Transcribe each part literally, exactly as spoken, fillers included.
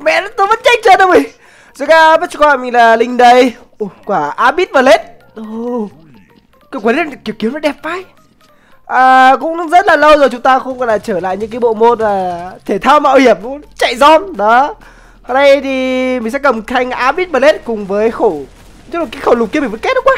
mẹ tôi vẫn tranh chân đâu mình. Giờ bắt cho mình là Linh đây. Ồ, quả Abyss Blade. Ồ, cái quả này kiểu kiếm nó đẹp vai. À, cũng rất là lâu rồi chúng ta không còn là trở lại những cái bộ môn là thể thao mạo hiểm chạy zone đó. Ở đây thì mình sẽ cầm thanh Abyss Blade cùng với khẩu, chứ là cái khẩu lục kia mình vẫn kết được quá.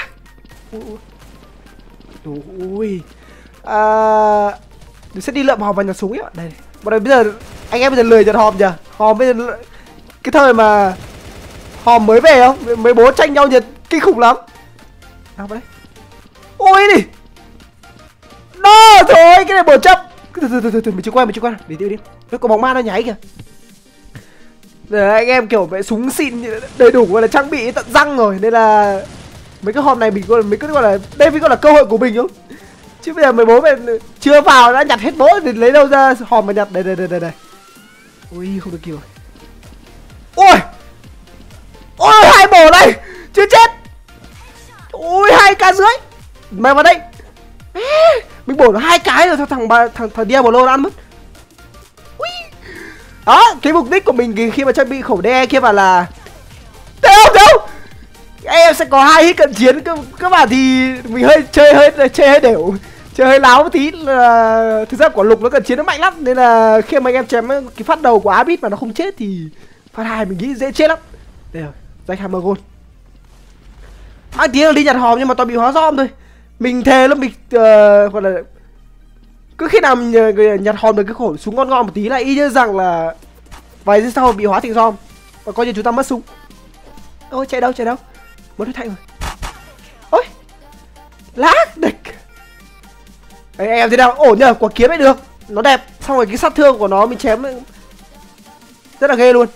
Ui, à, mình sẽ đi lượm hòm và nhặt súng ấy ạ. Đây, bọn này bây giờ anh em bây giờ lười nhặt hòm nhỉ? Hòm bây giờ cái thời mà hòm mới về không? Mấy bố tranh nhau nhặt kinh khủng lắm. Nào đây. Ôi đi. Đó, thôi cái này bổ chấp. Từ từ từ từ từ mình chưa qua, mình chưa qua. Đi đi đi. Nó có bóng ma nó nháy kìa. Để anh em kiểu vệ súng xịn đầy đủ gọi là trang bị tận răng rồi, nên là mấy cái hòm này mình gọi là mấy cái gọi là đây mới gọi là cơ hội của mình không? Chứ bây giờ mấy bố mẹ chưa vào đã nhặt hết bố thì lấy đâu ra hòm mà nhặt. Đây đây đây đây đây. Ui không được kìa. Ôi. Ôi hai bổ này, chưa chết. Ui hai ca rưỡi. Mày vào đây. Mình bổ nó hai cái rồi thằng thằng thằng thằng Diablo nó ăn mất. Ui. Đó, cái mục đích của mình khi mà trang bị khẩu đe kia vào là thấy không, thấy không? Em sẽ có hai hit cận chiến, các, các bạn thì mình hơi chơi hơi chơi hơi đều, chơi hơi láo một tí là thực ra quả lục nó cận chiến nó mạnh lắm, nên là khi mà anh em chém cái phát đầu của Abyss mà nó không chết thì phát hai mình nghĩ dễ chết lắm. Đây rồi, Jack Hammer Gold. Mang tiếng là đi nhặt hòm nhưng mà toàn bị hóa dom thôi. Mình thề lắm, mình uh, gọi là cứ khi nào mình uh, nhặt hòm được cái khẩu súng ngon ngon một tí là y như rằng là vài giây sau bị hóa thành dom và coi như chúng ta mất súng. Ôi chạy đâu chạy đâu, mất hết thanh rồi. Ôi lát địch. Đấy, em thế nào ổn nhờ, quả kiếm ấy được, nó đẹp, xong rồi cái sát thương của nó mình chém rất là ghê luôn.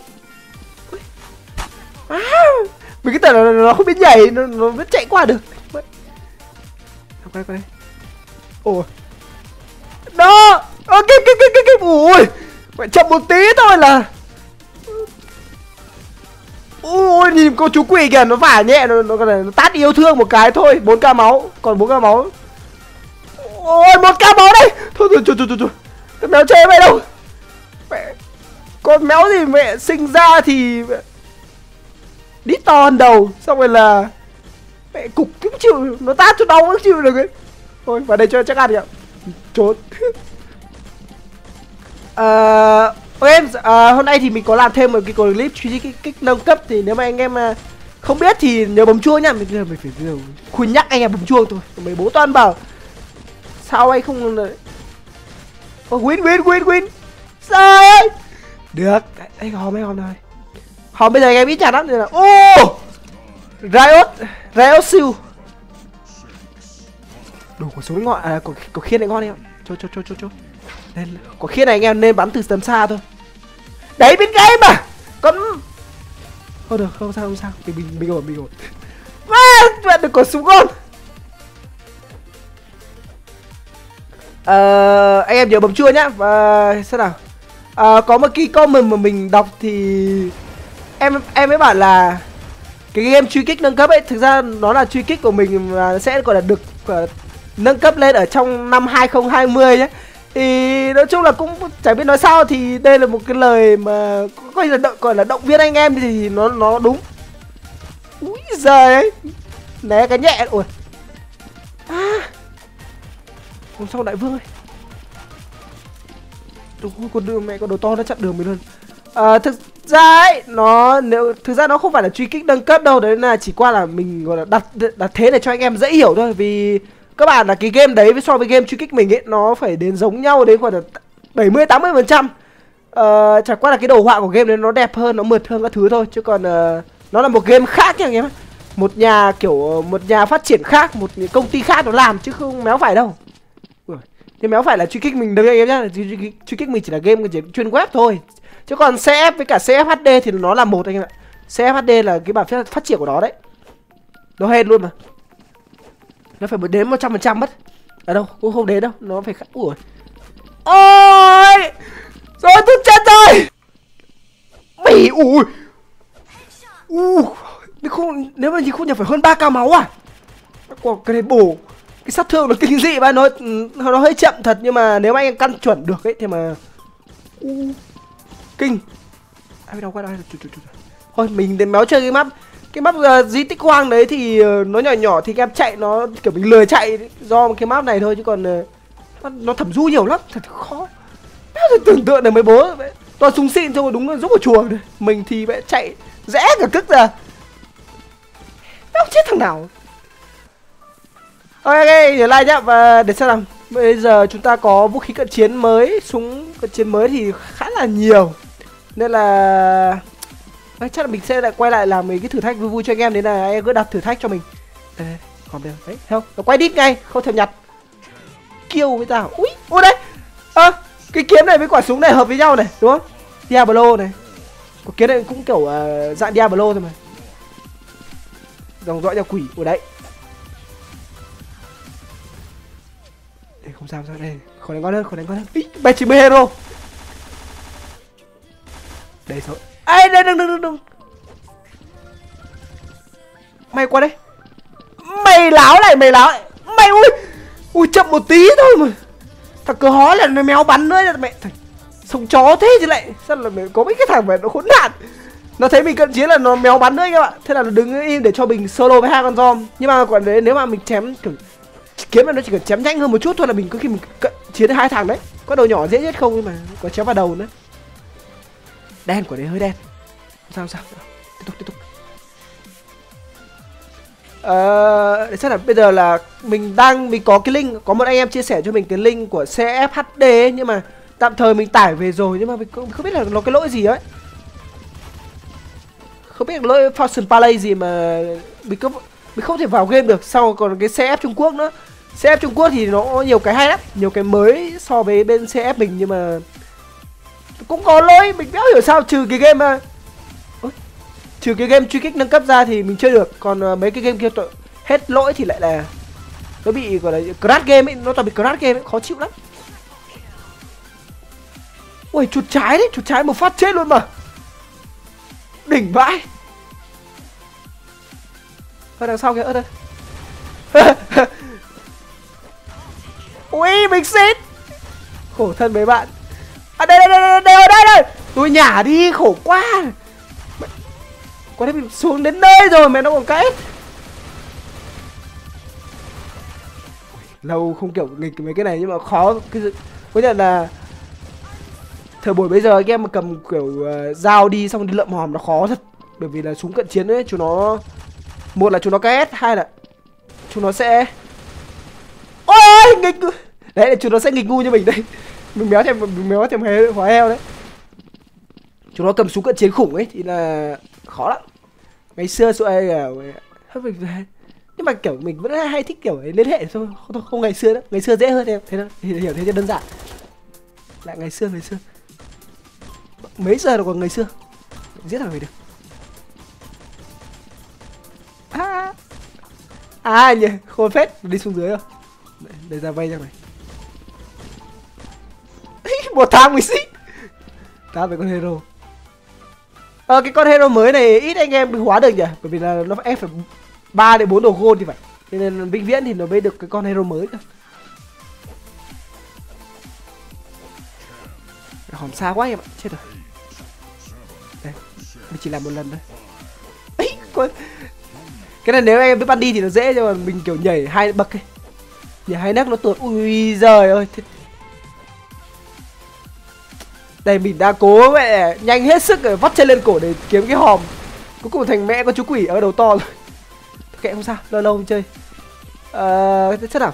À, mình cứ tưởng là nó không biết nhảy, nó, nó biết chạy qua được. Không đây, đây. Ồ. Đó. Ơ kịp kịp kịp kịp. Ui. Phải chậm một tí thôi là. Ui nhìn cô chú quỷ kìa, nó vả nhẹ, nó nó, nó, nó tát yêu thương một cái thôi, bốn k máu, còn bốn k máu. Ôi một k máu đây. Thôi thôi thôi thôi thôi. Con méo chơi vậy đâu. Mẹ. Con méo gì mẹ sinh ra thì đít to hơn đầu, xong rồi là mẹ cục cũng chịu, nó tát cho đau cũng chịu được ấy. Thôi vào đây cho chắc ăn kìa. Trốn. Ờ uh, em uh, hôm nay thì mình có làm thêm một cái clip truy kích kích nâng cấp, thì nếu mà anh em uh, không biết thì nhớ bấm chuông nhá. Mình mình phải khuyên nhắc anh em bấm chuông thôi. Mấy bố toàn bảo sao anh không. Oh, win win win win. Sao ơi. Được, anh hòm anh hòm này. Hòm bây giờ anh em ít chặt lắm nên là ô. Oh! Riot, Riot siêu. Đủ quả súng ngọn, à, quả, quả khiên này ngon em ạ. Cho cho cho cho cho. Nên quả khiên này anh em nên bắn từ tầm xa thôi. Đấy bên game mà. Còn thôi được, không sao không sao. Mình mình mình ổn mình ổn. À, bạn được quả súng ngon. Ờ, anh em nhớ bấm chuông nhá. Và xem nào. À, có một cái comment mà mình đọc thì em em mới bảo là cái game truy kích nâng cấp ấy, thực ra nó là truy kích của mình mà sẽ gọi là được uh, nâng cấp lên ở trong năm hai không hai không nhé. Thì nói chung là cũng chẳng biết nói sao, thì đây là một cái lời mà coi là động, gọi là động viên anh em thì nó nó đúng. Úi giời ấy, né cái nhẹ. Ui à, hôm sau đại vương ơi, đúng con đường mẹ, con đồ to nó chặn đường mình luôn. À, thực ra ấy nó nếu thực ra nó không phải là truy kích nâng cấp đâu, đấy là chỉ qua là mình gọi là đặt đặt thế để cho anh em dễ hiểu thôi. Vì các bạn là cái game đấy với so với game truy kích mình ấy nó phải đến giống nhau đến khoảng là bảy mươi tám mươi phần trăm. Ờ, chẳng qua là cái đồ họa của game đấy nó đẹp hơn, nó mượt hơn các thứ thôi, chứ còn uh, nó là một game khác nha anh em. Một nhà kiểu một nhà phát triển khác, một công ty khác nó làm chứ không méo phải đâu. Thì méo phải là truy kích mình đâu anh em nhá. Truy kích mình chỉ là game chỉ chuyên web thôi. Chứ còn xê ép với cả xê ép hát đê thì nó là một anh em ạ. xê ép hát đê là cái bản phát triển của nó đấy. Nó hên luôn mà. Nó phải đến một trăm phần trăm mất. Ở đâu, cũng không đến đâu, nó phải khác. Ui. Ôi. Rồi tôi chết rồi. Mày ui. U. Nếu không, nếu mà gì không nhập phải hơn ba k máu à. Quả cái này bổ. Cái sát thương nó kinh dị ba, nó nó hơi chậm thật, nhưng mà nếu mà anh căn chuẩn được ấy thì mà uh, kinh. ai biết đâu quay đâu. Thôi mình đến méo chơi cái map cái map uh, di tích hoang đấy thì uh, nó nhỏ nhỏ thì em chạy nó kiểu mình lười chạy do cái map này thôi, chứ còn uh, nó, nó thẩm du nhiều lắm, thật khó. Tưởng tượng được mấy bố toàn súng xịn thôi, đúng là giúp vào chùa rồi. Mình thì mẹ chạy rẽ cả cức ra, không chết thằng nào. Ok, nhớ like nhá, và để xem nào. Bây giờ chúng ta có vũ khí cận chiến mới, súng cận chiến mới thì khá là nhiều, nên là đấy, chắc là mình sẽ lại quay lại làm mấy cái thử thách vui vui cho anh em. Đấy là anh em cứ đặt thử thách cho mình. Đây, đây. Còn đây, đấy, không? Nó quay đít ngay, không thèm nhặt. Kêu với tao. Ui, ôi đây. Ơ, à, cái kiếm này với quả súng này hợp với nhau này, đúng không? Diablo này. Quả kiếm này cũng kiểu uh, dạng Diablo thôi mà. Dòng dõi nhà quỷ ở đấy. Đây không sao sao đây, khỏi đánh ngon hơn, khỏi đánh ngon hơn. Ý, bảy chín mươi hero. Đây rồi. Ai đây, đừng đừng đừng đừng. Mày qua đây. Mày láo lại, mày láo lại. Mày ui. Ui chậm một tí thôi mà. Thằng cờ hó là nó méo bắn nữa mẹ. Thằng sống chó thế chứ lại. Sao là mày có mấy cái thằng mày nó khốn nạn. Nó thấy mình cận chiến là nó méo bắn nữa các bạn. Thế là nó đứng im để cho mình solo với hai con zombie. Nhưng mà còn đấy nếu mà mình chém kiểu kiếm là nó chỉ cần chém nhanh hơn một chút thôi là mình có khi mình cận chiến được hai thằng đấy. Có đầu nhỏ dễ nhất không nhưng mà có chém vào đầu nữa. Đen của đấy hơi đen. Sao sao? Tiếp tục tiếp tục. Ờ, để chắc là bây giờ là mình đang mình có cái link, có một anh em chia sẻ cho mình cái link của xê ép hát đê ấy, nhưng mà tạm thời mình tải về rồi nhưng mà mình không, không biết là nó cái lỗi gì ấy. Không biết là lỗi Fortune Parlay gì mà mình không mình không thể vào game được. Sau còn cái xê ép Trung Quốc nữa. xê ép Trung Quốc thì nó nhiều cái hay lắm, nhiều cái mới so với bên xê ép mình, nhưng mà cũng có lỗi mình không hiểu sao, trừ cái game mà ôi, trừ cái game truy kích nâng cấp ra thì mình chơi được, còn uh, mấy cái game kia tội hết lỗi thì lại là nó bị gọi là crash game ấy, nó toàn bị crash game ấy, khó chịu lắm. Ui chuột trái đấy, chuột trái một phát chết luôn mà, đỉnh vãi. Ở đằng sau kìa, ở đây. Ui mình xít, khổ thân mấy bạn. À đây đây đây đây đây đây, đây. Tôi nhả đi khổ quá. Qua đây mình xuống đến nơi rồi mẹ nó còn cãi. Lâu không kiểu nghịch mấy cái này nhưng mà khó cái có nhận là thời buổi bây giờ anh em mà cầm kiểu uh, dao đi xong đi lượm hòm nó khó thật, bởi vì là súng cận chiến ấy chúng nó một là chúng nó ca ét, hai là chúng nó sẽ ôi nghịch đấy, chúng nó sẽ nghịch ngu như mình đây. Mình méo thêm mình méo thêm hé hóa heo đấy. Chúng nó cầm súng cận chiến khủng ấy thì là khó lắm. Ngày xưa số ai hơi mình nhưng mà kiểu mình vẫn hay thích kiểu ấy, liên hệ thôi, không, không ngày xưa nữa, ngày xưa dễ hơn em thế đó, thì hiểu thế cho đơn giản. Lại ngày xưa ngày xưa mấy giờ rồi còn ngày xưa giết thằng này được. À, à nhỉ, khôn phết, đi xuống dưới rồi. Đây, đây ra vây ra này. Một tháng mình xích. Ta với con hero. Ờ cái con hero mới này ít anh em hóa được nhỉ, bởi vì là nó em phải ba đến bốn đồ gold thì phải. Nên vĩnh viễn thì nó mới được cái con hero mới cơ. Hòm xa quá em ạ, chết rồi. Đây, mình chỉ làm một lần thôi. Ấy, con... cái này nếu em biết bắn đi thì nó dễ, nhưng mà mình kiểu nhảy hai bậc ấy. Nhảy hai nấc nó tuột, ui giời ơi. Thế... đây mình đang cố mẹ nhanh hết sức rồi vắt chân lên cổ để kiếm cái hòm. Cuối cùng thành mẹ con chú quỷ ở đầu to rồi. Kệ không sao, lâu lâu không chơi. Ờ, uh, thế nào?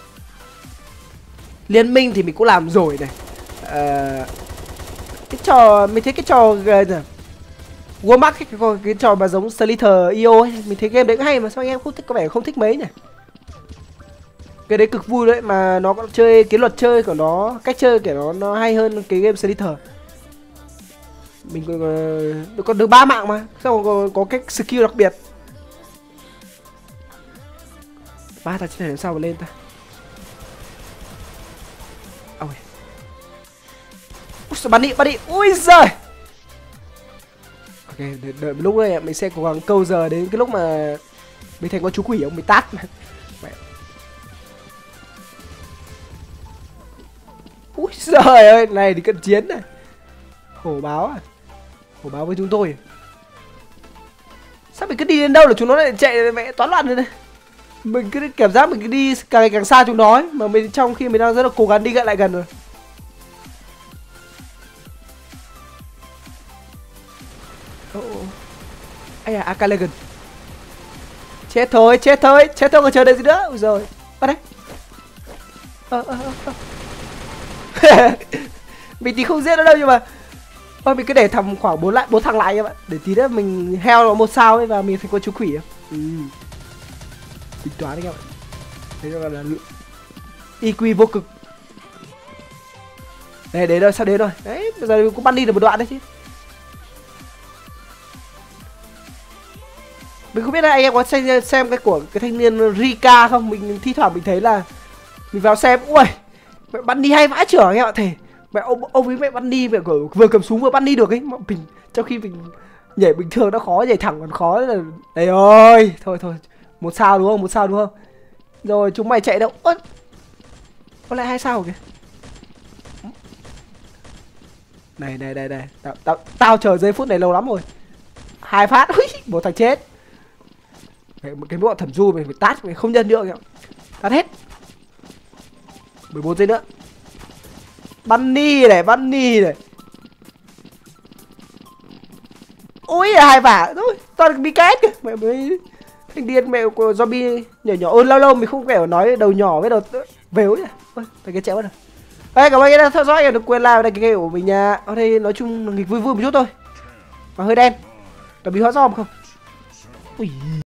Liên minh thì mình cũng làm rồi này. Uh, cái trò mình thấy cái trò uh, Warmark cái, cái, cái trò mà giống Slither i o ấy, mình thấy game đấy cũng hay mà sao anh em không thích, có vẻ không thích mấy nhỉ? Cái đấy cực vui đấy, mà nó còn chơi cái luật chơi của nó, cách chơi kiểu nó nó hay hơn cái game Slither. Mình còn, uh, còn được ba mạng mà, xong còn có cái skill đặc biệt. Ba ta trên này làm sao mà lên ta? Ôi. Ui, bắn đi, bắn đi. Ui giời. Ok, đợi, đợi một lúc này mình sẽ cố gắng câu giờ đến cái lúc mà mình thành con chú quỷ ông mình tát. Mẹ. Ui giời ơi, này thì cận chiến này. Hổ báo à. Hổ báo với chúng tôi. Sao mình cứ đi đến đâu là chúng nó lại chạy mẹ toán loạn rồi này. Mình cứ cảm giác mình cứ đi càng ngày càng xa chúng nó ấy. Mà mình trong khi mình đang rất là cố gắng đi lại gần rồi. Oh. Ây à, a ca Legend. Chết thôi, chết thôi, chết thôi, còn chờ đợi gì nữa. Ui giời. Ở đây. Ờ, ờ, ờ. Mình thì không giết nó đâu nhưng mà thôi mình cứ để thằng khoảng bốn lại bốn thằng lại các bạn, để tí nữa mình heo nó một sao ấy và mình thành con chú quỷ. Ừ. Tính toán đấy các bạn. Thế gọi là i quy vô cực. Đây đến rồi, sao đến rồi. Đấy, bây giờ cũng bắn đi được một đoạn đấy chứ. Mình không biết là anh em có xem, xem cái của cái thanh niên Rika không? Mình thi thoảng mình thấy là mình vào xem, ui mẹ bắn đi hay vãi chưởng anh em ạ. Thề mẹ ông ông ấy mẹ bắn đi mẹ vừa cầm súng vừa bắn đi được ấy, mà mình trong khi mình nhảy bình thường nó khó, nhảy thẳng còn khó là đây ơi. Thôi thôi, một sao đúng không, một sao đúng không? Rồi chúng mày chạy đâu? Ơ, có lại hai sao kìa. Này này này này, tao tao tao chờ giây phút này lâu lắm rồi. Hai phát, ui, một thằng chết. Cái, cái bọn thẩm du mình phải tát, mình không nhân nữa kìa. Tát hết. mười bốn giây nữa. Bunny này, Bunny này. Ui, hai vả thôi, toàn bị két kìa. Mẹ mới thanh điên mẹ của zombie nhỏ nhỏ. Ôi lâu lâu mình không phải nói đầu nhỏ với đầu vếu nhỉ. Ôi, phải cái chéo rồi. Ê, cảm ơn các bạn đã theo dõi, đừng quên like và đăng ký kênh của mình nha. Ở đây nói chung là nghịch vui vui một chút thôi. Và hơi đen. Có bị hóa giòm không? Ui.